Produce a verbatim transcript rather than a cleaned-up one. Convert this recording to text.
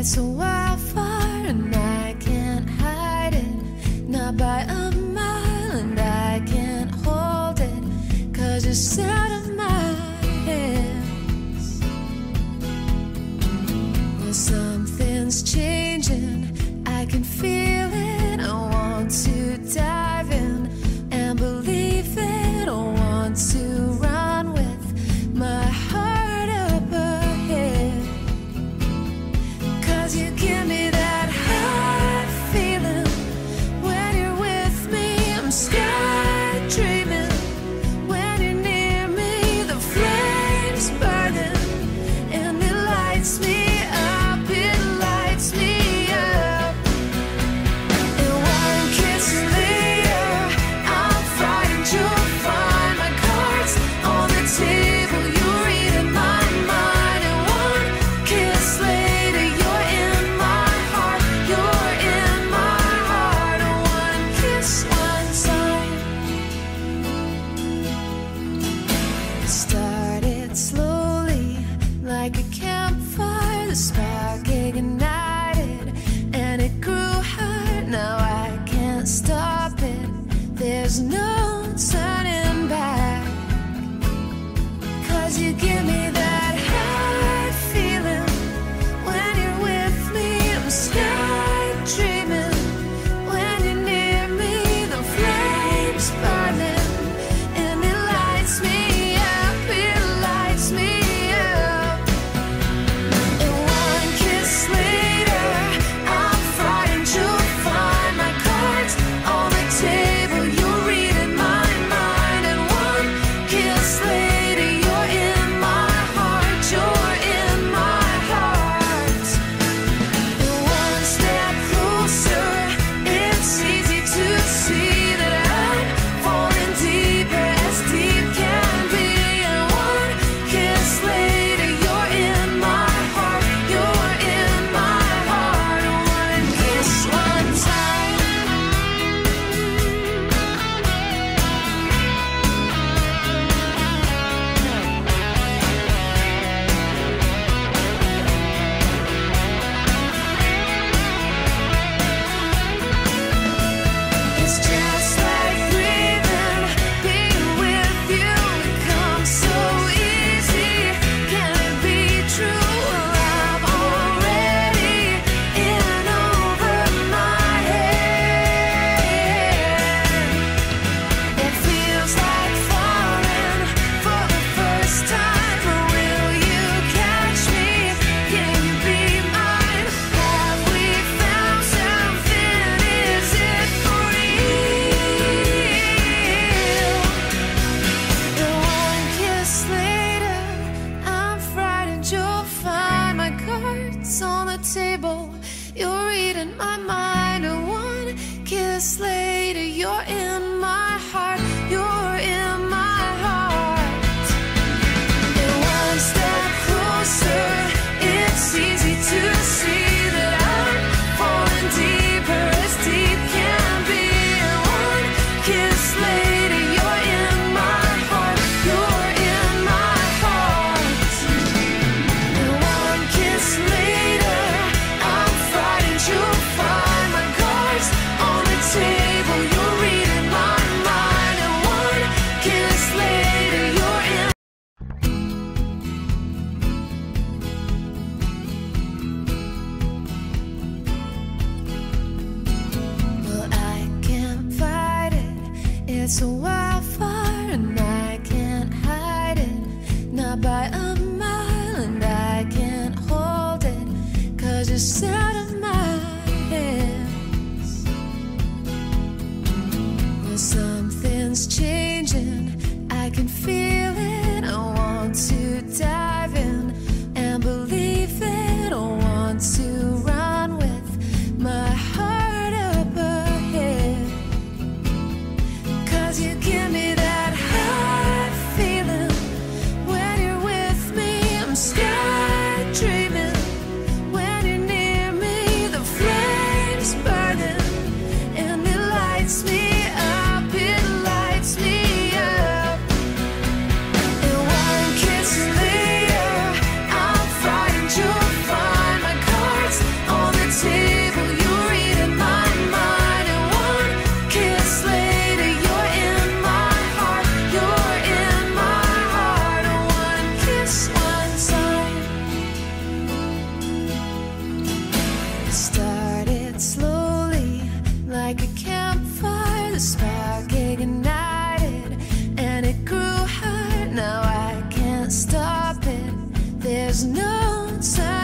It's a wildfire and I can't hide it, not by a mile, and I can't hold it, 'cause it's out of my hands. Well, something's changing, I can feel it. I want to dive in and believe it. I want to run with my heart up ahead, 'cause you give me that high feeling when you're with me. I'm sky dreaming when you're near me. The flames burning and it lights me up, it lights me up. And one kiss later, I'm frightened you'll find my cards on the table. You're reading my mind, and one kiss later, you're in my heart, you're in my heart. And one kiss, one time. It started slowly, like a campfire. The spark ignited, and it grew hot. Now I can't stop it. There's no turning back, 'cause you give me that high feeling when you're with me. I'm sky dreaming when you're near me. The flames burning and it lights me up, it lights me up. And one kiss later, I'm frightened you'll find my cards on the table. You're reading my mind, and one kiss later, you're in my heart, you're in my heart. And one step closer, it's easy to see that I'm falling deeper as deep can be. And one kiss later, you're in my heart, you're in my heart. And one kiss, one time. It's just like breathing, being with you. It comes so easy, can it be true? Well, I'm already in over my head. It feels like falling for the first time. But will you catch me? Can you be mine? Have we found something? Is it for real? And one kiss later, I'm frightened you'll find my cards on the table. You're reading my mind, and one kiss later, you're in my heart, you're in my heart. And one step closer, it's easy to see that I'm falling deeper as deep can be. And one kiss later, you're in my heart, you're in my heart. And one kiss later, I'm frightened you'll find my cards on the table. You're reading my mind, and one kiss later, you're in. Well, I can't fight it. It's a wildfire and I can't hide it, not by a mile, and I can't hold it, 'cause it's out of my hands. Well, something's changing, I can feel it. I want to dive in and believe it. I want to run with my heart up ahead, 'cause you give me that high feeling when you're with me. I'm sky dreaming when you're near me. The flames burning and it lights me up, it lights me up. And one kiss later, I'm frightened you'll find my cards no time.